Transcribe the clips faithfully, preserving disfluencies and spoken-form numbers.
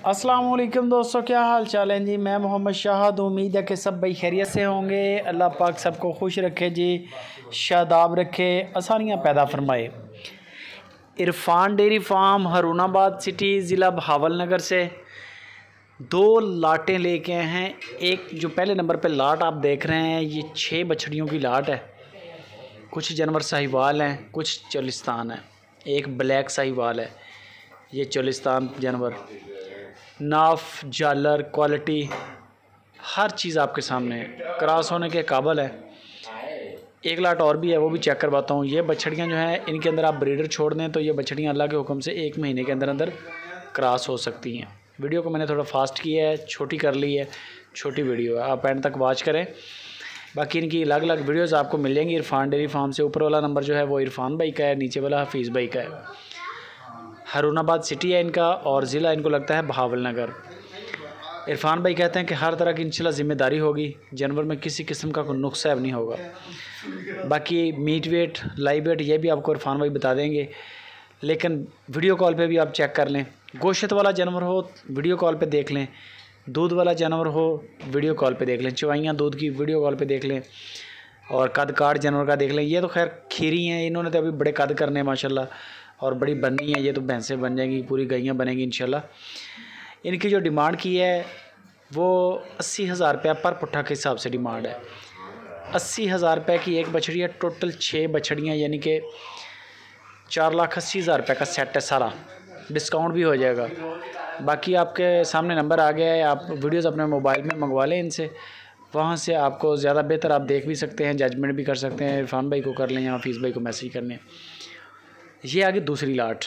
अस्सलाम वालेकुम दोस्तों, क्या हाल चाल है जी। मैं मोहम्मद शाहद, उम्मीद है कि सब भाई खैरियत से होंगे। अल्लाह पाक सबको खुश रखे जी, शादाब रखे, आसानियाँ पैदा फरमाए। Irfan dairy farm Harunabad city ज़िला बहावलनगर से दो लाटें लेके आए हैं। एक जो पहले नंबर पे लाट आप देख रहे हैं, ये छः बछड़ियों की लाट है। कुछ जानवर साहिवाल हैं, कुछ चोलिस्तान है, एक ब्लैक साहिवाल है। ये चोलिस्तान जानवर नाफ जालर क्वालिटी हर चीज़ आपके सामने क्रॉस होने के काबिल है। एक लाट और भी है, वो भी चेक करवाता हूँ। ये बछड़ियाँ जो हैं, इनके अंदर आप ब्रीडर छोड़ दें तो ये बछड़ियाँ अल्लाह के हुक्म से एक महीने के अंदर अंदर क्रॉस हो सकती हैं। वीडियो को मैंने थोड़ा फास्ट किया है, छोटी कर ली है, छोटी वीडियो है, आप एंड तक वॉच करें। बाकी इनकी अलग अलग वीडियोज़ आपको मिल जाएंगी इरफान डेयरी फार्म से। ऊपर वाला नंबर जो है वो इरफान भाई का है, नीचे वाला हफीज़ भाई का है। हरूनाबाद सिटी है इनका और ज़िला इनको लगता है बहावलनगर। इरफान भाई कहते हैं कि हर तरह की इंशाल्लाह ज़िम्मेदारी होगी, जानवर में किसी किस्म का कोई नुक्स नहीं होगा। बाकी मीट वेट लाइव वेट ये भी आपको इरफान भाई बता देंगे, लेकिन वीडियो कॉल पे भी आप चेक कर लें। गोश्त वाला जानवर हो वीडियो कॉल पे देख लें, दूध वाला जानवर हो वीडियो कॉल पे देख लें, चवाइयाँ दूध की वीडियो कॉल पे देख लें, और कद काट जानवर का देख लें। ये तो खैर खीरी हैं, इन्होंने तो अभी बड़े कद करने हैं माशाल्लाह, और बड़ी बननी है। ये तो भैंसें बन जाएंगी, पूरी गैयाँ बनेंगी इंशाल्लाह। इनकी जो डिमांड की है वो अस्सी हज़ार रुपया पर पुट्ठा के हिसाब से डिमांड है। अस्सी हज़ार रुपये की एक बछड़ी है, टोटल छः बछड़ियाँ, यानी कि चार लाख अस्सी हज़ार रुपये का सेट है सारा। डिस्काउंट भी हो जाएगा। बाकी आपके सामने नंबर आ गया है, आप वीडियोज़ अपने मोबाइल में मंगवा लें इनसे, वहाँ से आपको ज़्यादा बेहतर आप देख भी सकते हैं, जजमेंट भी कर सकते हैं। इरफान भाई को कर लें या हफीज़ भाई को मैसेज कर लें। ये आगे दूसरी लाट,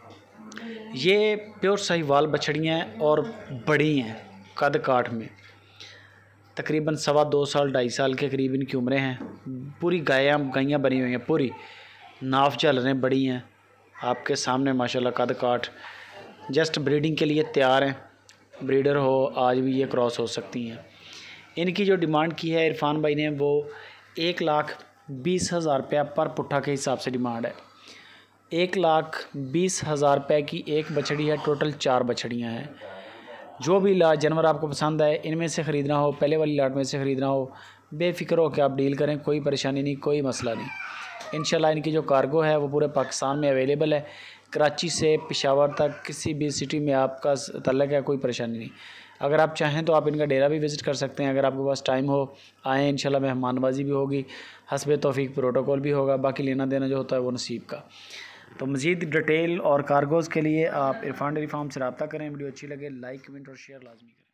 ये प्योर साहिवाल बछड़ियाँ हैं और बड़ी हैं कद काठ में, तकरीबन सवा दो साल ढाई साल के करीब इनकी उम्रें हैं। पूरी गायाँ गायें बनी हुई हैं, पूरी नाफ झालरें बड़ी हैं आपके सामने माशाल्लाह। कद काठ जस्ट ब्रीडिंग के लिए तैयार हैं, ब्रीडर हो आज भी ये क्रॉस हो सकती हैं। इनकी जो डिमांड की है इरफान भाई ने वो एक लाख बीस हज़ार रुपया पर पुट्ठा के हिसाब से डिमांड है। एक लाख बीस हज़ार रुपये की एक बछड़ी है, टोटल चार बछड़ियाँ हैं। जो भी लाट जानवर आपको पसंद आए, इनमें से ख़रीदना हो, पहले वाली लाट में से ख़रीदना हो, बेफ़िक्र हो कि आप डील करें, कोई परेशानी नहीं, कोई मसला नहीं। इंशाल्लाह इनकी जो कार्गो है वो पूरे पाकिस्तान में अवेलेबल है। कराची से पेशावर तक किसी भी सिटी में आपका तल्लक है, कोई परेशानी नहीं। अगर आप चाहें तो आप इनका डेरा भी विज़िट कर सकते हैं। अगर आपके पास टाइम हो आएँ, इंशाल्लाह मेहमान नवाजी भी होगी, हस्बे तौफीक प्रोटोकॉल भी होगा। बाकी लेना देना जो होता है वो नसीब का। तो मज़ीद डिटेल और कार्गोज़ के लिए आप इरफान डेयरी फार्म से रब्ता करें। वीडियो अच्छी लगे लाइक कमेंट और शेयर लाजमी करें।